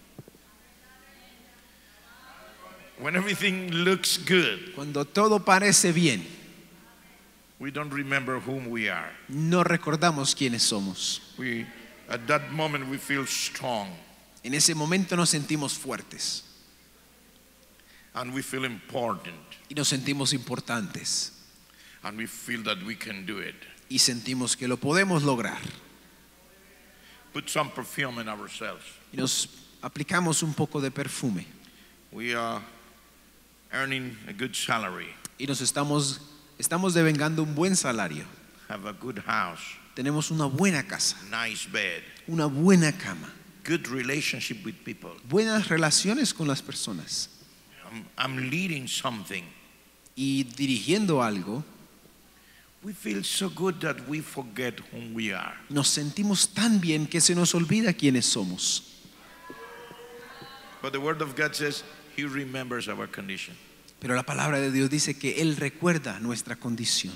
When everything looks good, Cuando todo parece bien, we don't remember whom we are. no recordamos quiénes somos. We, at that moment, we feel strong En ese momento nos sentimos fuertes and we feel important y nos sentimos importantes and we feel that we can do it. y sentimos que lo podemos lograr. Put some perfume in ourselves. Y nos aplicamos un poco de perfume We are earning a good salary, y nos estamos, estamos devengando un buen salario. have a good house, Tenemos una buena casa, nice bed, una buena cama, good relationship with people. buenas relaciones con las personas I'm, I'm leading something. y dirigiendo algo. We feel so good that we forget whom we are. Nos sentimos tan bien que se nos olvida quiénes somos. But the Word of God says He remembers our condition. Pero la palabra de Dios dice que Él recuerda nuestra condición.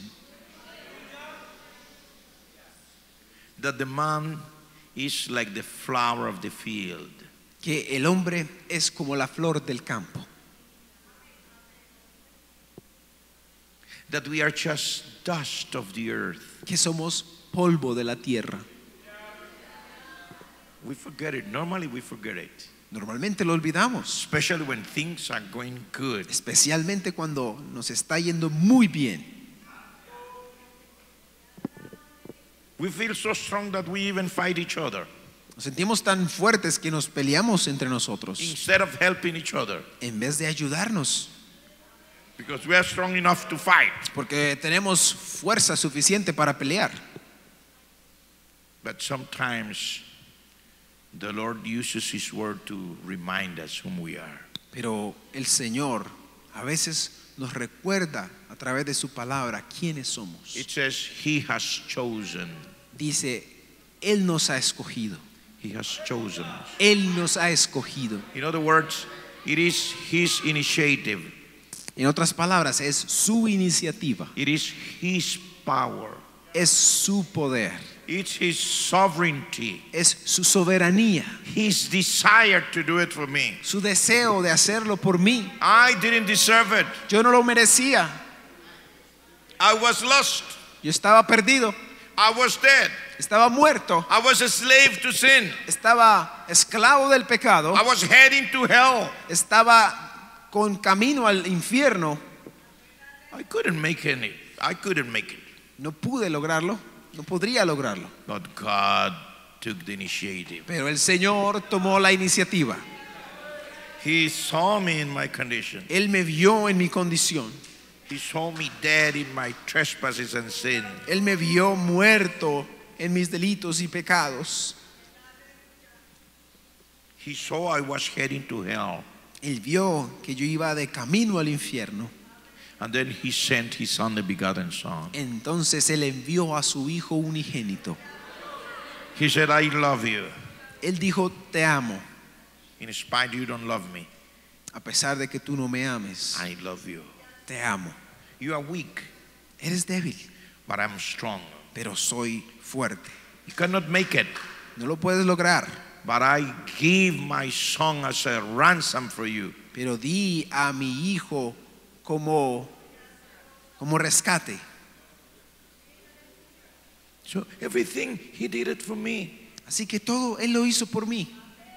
That the man is like the flower of the field. Que el hombre es como la flor del campo. That we are just dust of the earth. Que somos polvo de la tierra. We forget it. Normally we forget it. Normalmente lo olvidamos, Especially when things are going good. especialmente cuando nos está yendo muy bien. We feel so strong that we even fight each other Nos sentimos tan fuertes que nos peleamos entre nosotros instead of helping each other. en vez de ayudarnos, Because we are strong enough to fight. porque tenemos fuerza suficiente para pelear. But sometimes the Lord uses His word to remind us whom we are. Pero el Señor a veces nos recuerda a través de su palabra quiénes somos. It says He has chosen. Dice, Él nos ha escogido. He has chosen us. Él nos ha escogido. In other words, it is His initiative. En otras palabras, es su iniciativa, It is His power. es su poder, It's His sovereignty. es su soberanía, His desire to do it for me. su deseo de hacerlo por mí. I didn't deserve it. Yo no lo merecía. I was lost. Yo estaba perdido, I was dead. estaba muerto, I was a slave to sin. estaba esclavo del pecado, I was heading to hell. estaba con camino al infierno. I couldn't make any. I couldn't make it. No pude lograrlo, no podría lograrlo. But God took the initiative. Pero el Señor tomó la iniciativa. He saw me in my condition. Él me vio en mi condición. He saw me dead in my trespasses and sin. Él me vio muerto en mis delitos y pecados. He saw I was heading to hell. Él vio que yo iba de camino al infierno. And then He sent His only begotten Son. Entonces Él envió a su Hijo unigénito. He said, I love you. Él dijo, te amo, In spite you don't love me, a pesar de que tú no me ames. I love you. Te amo. You are weak. Eres débil, but I'm strong. pero soy fuerte. You cannot make it, No lo puedes lograr, but I give my son as a ransom for you. pero di a mi hijo como, como rescate. So everything, he did it for me. Así que todo Él lo hizo por mí.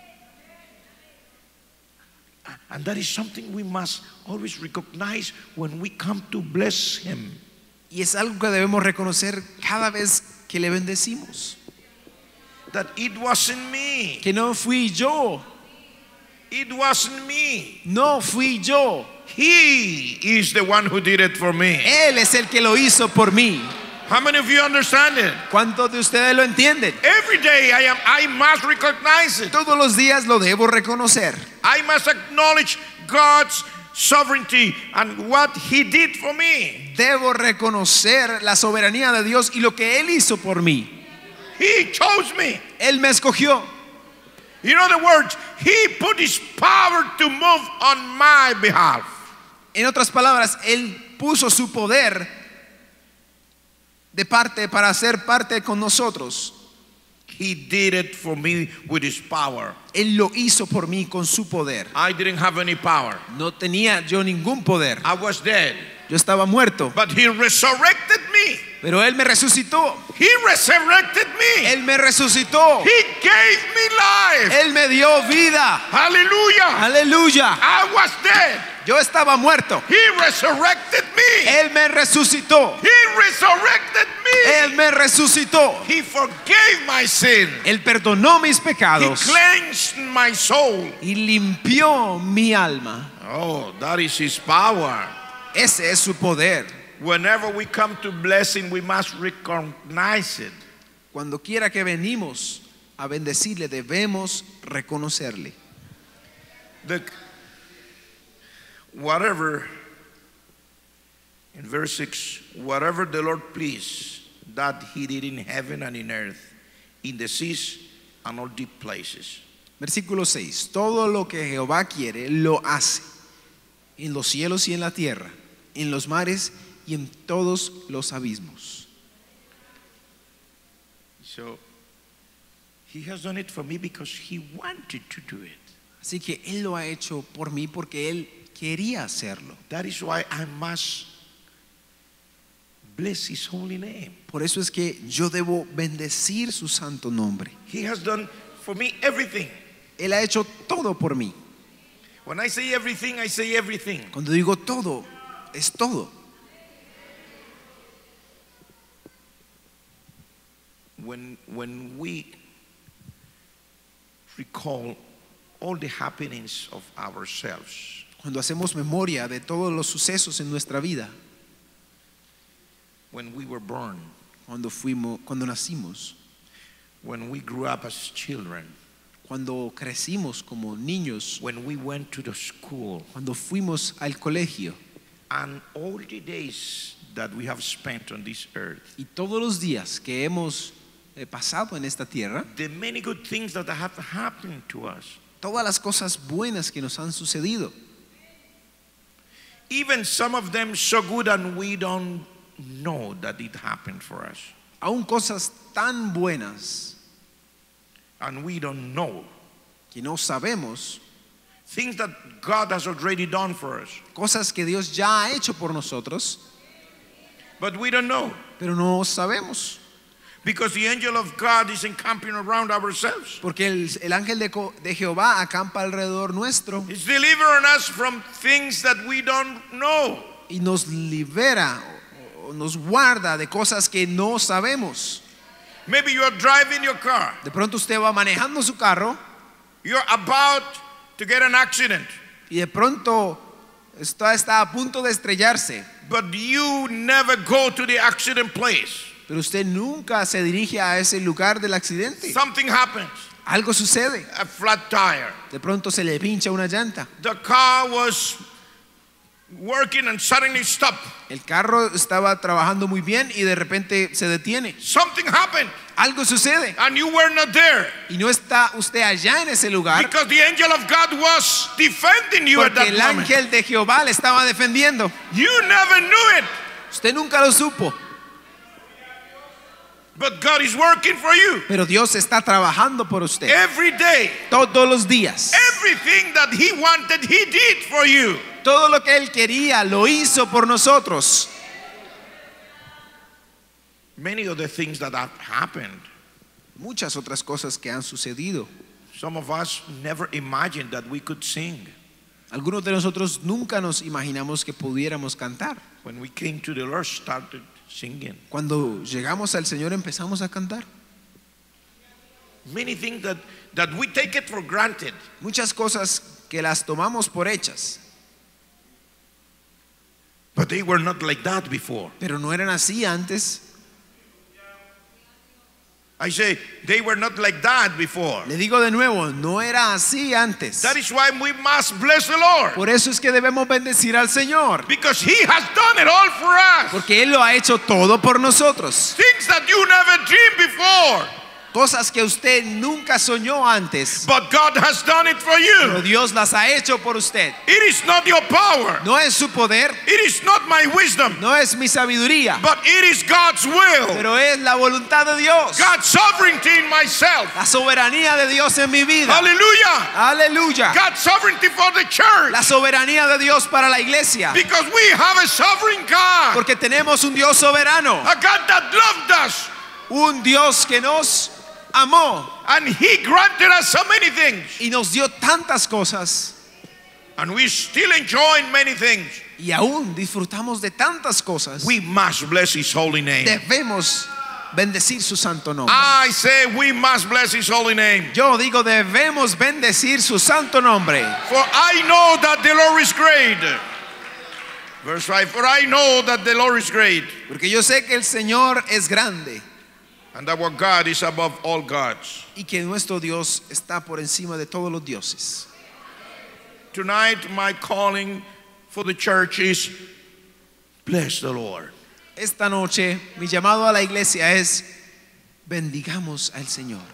And that is something we must always recognize when we come to bless him. Y es algo que debemos reconocer cada vez que le bendecimos. That it wasn't me. Que no fui yo, It wasn't me. no fui yo. He is the one who did it for me. Él es el que lo hizo por mí. How many of you understand it? ¿Cuántos de ustedes lo entienden? Every day I am I must recognize it. Todos los días lo debo reconocer. I must acknowledge God's sovereignty and what he did for me. Debo reconocer la soberanía de Dios y lo que Él hizo por mí. He chose me. Él me escogió. In other words, he put his power to move on my behalf. En otras palabras, Él puso su poder de parte para ser parte con nosotros. He did it for me with his power. Él lo hizo por mí con su poder. I didn't have any power. No tenía yo ningún poder. I was dead. Yo estaba muerto, But he resurrected me. pero Él me resucitó. He resurrected me. Él me resucitó. He gave me life. Él me dio vida. Hallelujah. Aleluya. I was dead. Yo estaba muerto. He resurrected me. Él me resucitó. He resurrected me. Él me resucitó. He forgave my sin. Él perdonó mis He pecados cleansed my soul. y limpió mi alma. Oh, that is his power. Ese es su poder. Whenever we come to blessing, we must recognize it. Cuando quiera que venimos a bendecirle, debemos reconocerle. The, whatever, in verse six, whatever the Lord pleased, that he did in heaven and in earth, in the seas and all deep places. Versículo seis. Todo lo que Jehová quiere, lo hace. En los cielos y en la tierra, en los mares y en todos los abismos. So, he has done it for me because he wanted to do it. Así que Él lo ha hecho por mí porque Él quería hacerlo. That is why I must bless his holy name. Por eso es que yo debo bendecir su santo nombre. He has done for me everything. Él ha hecho todo por mí. When I say everything, I say everything. Cuando digo todo, es todo. When, when we recall all the happenings of ourselves, Cuando hacemos memoria de todos los sucesos en nuestra vida, when we were born, cuando fuimos, cuando nacimos, when we grew up as children, cuando crecimos como niños, when we went to the school, cuando fuimos al colegio and all the days that we have spent on this earth, y todos los días que hemos eh, pasado en esta tierra, the many good things that have happened to us, todas las cosas buenas que nos han sucedido, even some of them so good and we don't know that it happened for us, aún cosas tan buenas and we don't know que no sabemos, things that God has already done for us, cosas que Dios ya ha hecho por nosotros, but we don't know pero no sabemos, because the angel of God is encamping around ourselves. porque el, el ángel de, Co- de Jehová acampa alrededor nuestro He's delivering us from things that we don't know. y nos libera o, o nos guarda de cosas que no sabemos. Maybe you are driving your car, De pronto usted va manejando su carro you're about to get an accident, y de pronto está, está a punto de estrellarse, but you never go to the accident place. pero usted nunca se dirige a ese lugar del accidente. Something happens, Algo sucede. a flat tire. De pronto se le pincha una llanta. The car was working and suddenly stopped. El carro estaba trabajando muy bien y de repente se detiene. Something happened Algo sucede and you were not there y no está usted allá en ese lugar because the angel of God was defending you at porque that el moment. ángel de Jehová le estaba defendiendo. You never knew it. Usted nunca lo supo. But God is working for you. Pero Dios está trabajando por usted. Every day. Todos los días. Everything that He wanted, He did for you. Todo lo que Él quería lo hizo por nosotros. Many of the things that have happened, muchas otras cosas que han sucedido. some of us never imagined that we could sing. Algunos de nosotros nunca nos imaginamos que pudiéramos cantar. When we came to the Lord, started singing. Cuando llegamos al Señor empezamos a cantar. Many things that, that we take it for granted. Muchas cosas que las tomamos por hechas. But they were not like that before. Pero no eran así antes. I say, they were not like that before. Le digo de nuevo, no era así antes. That is why we must bless the Lord. Por eso es que debemos bendecir al Señor. Because He has done it all for us. Porque Él lo ha hecho todo por nosotros. Things that you never dreamed before. Cosas que usted nunca soñó antes. But God has done it for Pero you. Dios las ha hecho por usted. It is not your power. No es su poder, It is not my wisdom. no es mi sabiduría, But it is God's will. pero es la voluntad de Dios. God's sovereignty in myself. La soberanía de Dios en mi vida. Hallelujah. Aleluya. God's sovereignty for the church. La soberanía de Dios para la iglesia. Because we have a sovereign God. Porque tenemos un Dios soberano. A God that loved us. Un Dios que nos amó And He granted us so many things. y nos dio tantas cosas. And we still enjoying many things. Y aún disfrutamos de tantas cosas. We must bless His holy name. Debemos bendecir su santo nombre. I say we must bless His holy name. Yo digo, debemos bendecir su santo nombre. For I know that the Lord is great. Verse five. For I know that the Lord is great. Porque yo sé que el Señor es grande And our God is above all gods. y que nuestro Dios está por encima de todos los dioses. Tonight my calling for the church is bless the Lord. Esta noche mi llamado a la iglesia es bendigamos al Señor.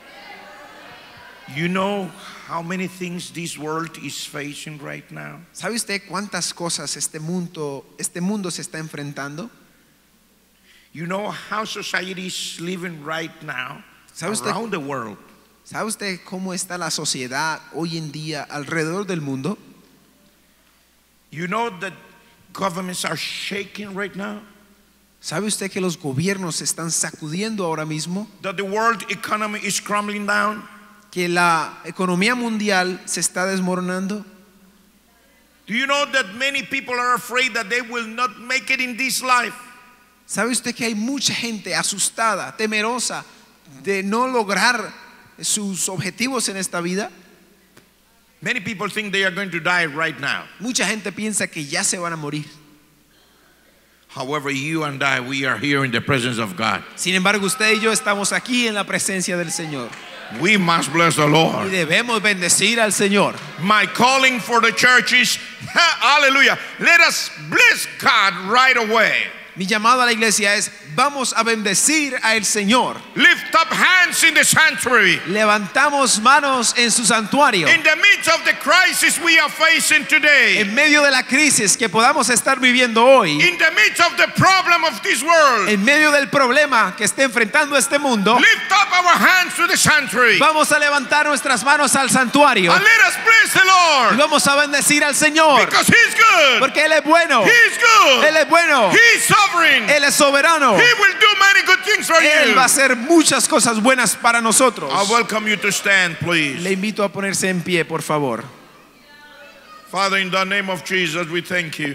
You know how many things this world is facing right now? ¿Sabe usted cuántas cosas este mundo, este mundo se está enfrentando? You know how society is living right now ¿Sabe usted, around the world? ¿Sabe usted cómo está la sociedad hoy en día alrededor del mundo? You know that governments are shaking right now? ¿Sabe usted que los gobiernos se están sacudiendo ahora mismo? That the world economy is crumbling down? ¿Que la economía mundial se está desmoronando? Do you know that many people are afraid that they will not make it in this life? ¿Sabe usted que hay mucha gente asustada, temerosa de no lograr sus objetivos en esta vida? Many people think they are going to die right now. Mucha gente piensa que ya se van a morir. However, you and I, we are here in the presence of God. Sin embargo, usted y yo estamos aquí en la presencia del Señor. We must bless the Y Lord. debemos bendecir al Señor. My calling for the church is, hallelujah, let us bless God right away. Mi llamado a la iglesia es, vamos a bendecir al Señor. Lift up hands in the sanctuary. Levantamos manos en su santuario. In the midst of the crisis we are facing today, En medio de la crisis que podamos estar viviendo hoy, in the midst of the problem of this world, en medio del problema que esté enfrentando este mundo, lift up our hands to the sanctuary. vamos a levantar nuestras manos al santuario And let us bless the y Lord. vamos a bendecir al Señor. Because He's good. Porque Él es bueno. He's good. Él es bueno. He's sovereign. Él es soberano. He will do many good things for Él you. va a hacer muchas cosas buenas para nosotros. I welcome you to stand, please. Le invito a ponerse en pie, por favor. Father, in the name of Jesus, we thank you.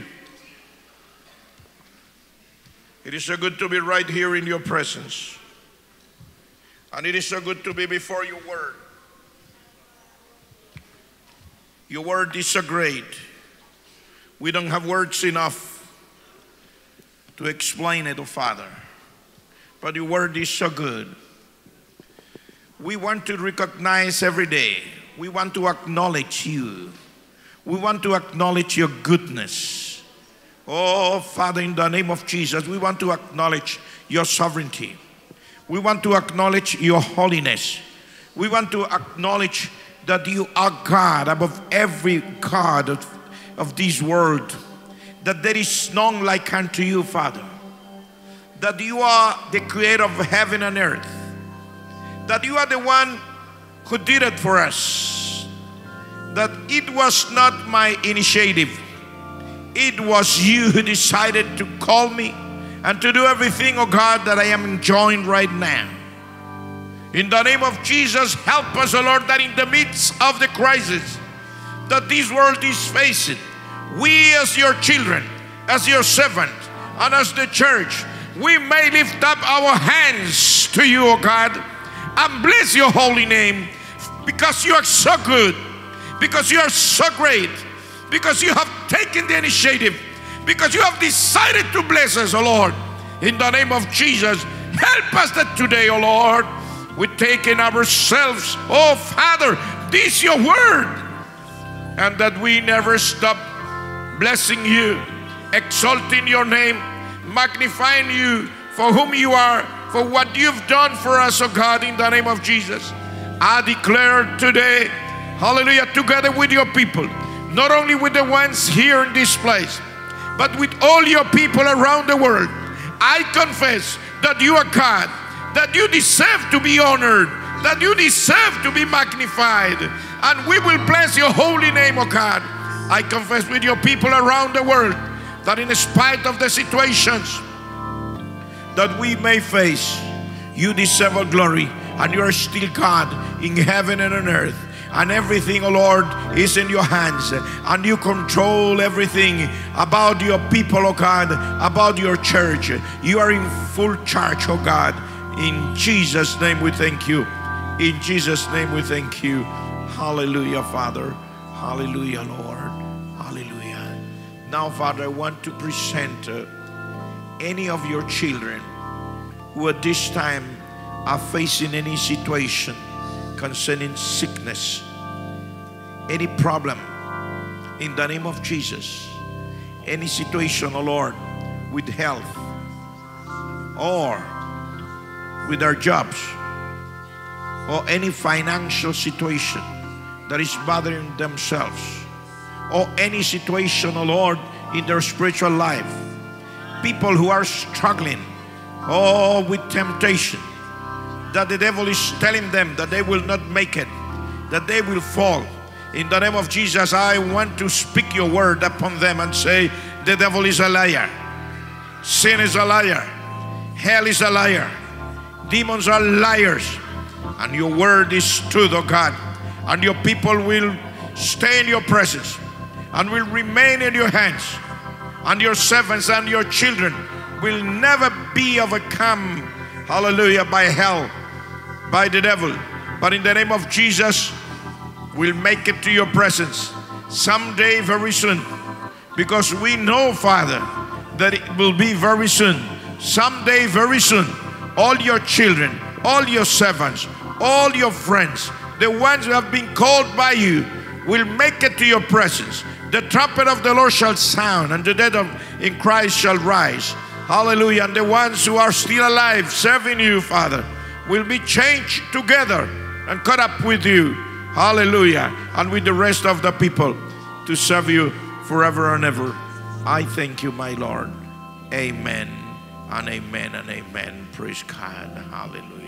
It is so good to be right here in your presence. And it is so good to be before your word. Your word is so great. We don't have words enough to explain it, oh Father. But your word is so good. We want to recognize every day. We want to acknowledge you. We want to acknowledge your goodness. Oh, Father, in the name of Jesus, we want to acknowledge your sovereignty. We want to acknowledge your holiness. We want to acknowledge that you are God above every God of, of this world. that there is none like unto you, Father. That you are the creator of heaven and earth. That you are the one who did it for us. That it was not my initiative. It was you who decided to call me and to do everything, oh God, that I am enjoying right now. In the name of Jesus, help us, oh Lord, that in the midst of the crisis that this world is facing, we as your children, as your servants, and as the church, we may lift up our hands to you, oh God, and bless your holy name, because you are so good, because you are so great, because you have taken the initiative, because you have decided to bless us, oh Lord. In the name of Jesus, help us that today, oh Lord, we're taking ourselves, oh Father, this is your word, and that we never stop blessing you, exalting your name, magnifying you for whom you are, for what you've done for us, oh God, in the name of Jesus. I declare today, hallelujah, together with your people, not only with the ones here in this place, but with all your people around the world, I confess that you are God, that you deserve to be honored, that you deserve to be magnified, and we will bless your holy name, oh God. I confess with your people around the world that in spite of the situations that we may face, you deserve all glory, and you are still God in heaven and on earth. And everything, oh Lord, is in your hands, and you control everything about your people, oh God, about your church. You are in full charge, oh God. In Jesus' name we thank you. In Jesus' name we thank you. Hallelujah, Father. Hallelujah, Lord. Hallelujah. Now, Father, I want to present uh, any of your children who at this time are facing any situation concerning sickness, any problem, in the name of Jesus. Any situation, oh Lord, with health or with their jobs, or any financial situation that is bothering themselves, or any situation, oh Lord, in their spiritual life. People who are struggling, oh, with temptation, that the devil is telling them that they will not make it, that they will fall. In the name of Jesus, I want to speak your word upon them and say, the devil is a liar, sin is a liar, hell is a liar, demons are liars, and your word is truth, oh God. And your people will stay in your presence and will remain in your hands, and your servants and your children will never be overcome, hallelujah, by hell, by the devil, but in the name of Jesus we'll make it to your presence someday very soon, because we know, Father, that it will be very soon, someday very soon. All your children, all your servants, all your friends, the ones who have been called by you, will make it to your presence. The trumpet of the Lord shall sound, and the dead of, in Christ shall rise. Hallelujah. And the ones who are still alive serving you, Father, will be changed together and caught up with you. Hallelujah. And with the rest of the people to serve you forever and ever. I thank you, my Lord. Amen and amen and amen. Praise God. Hallelujah.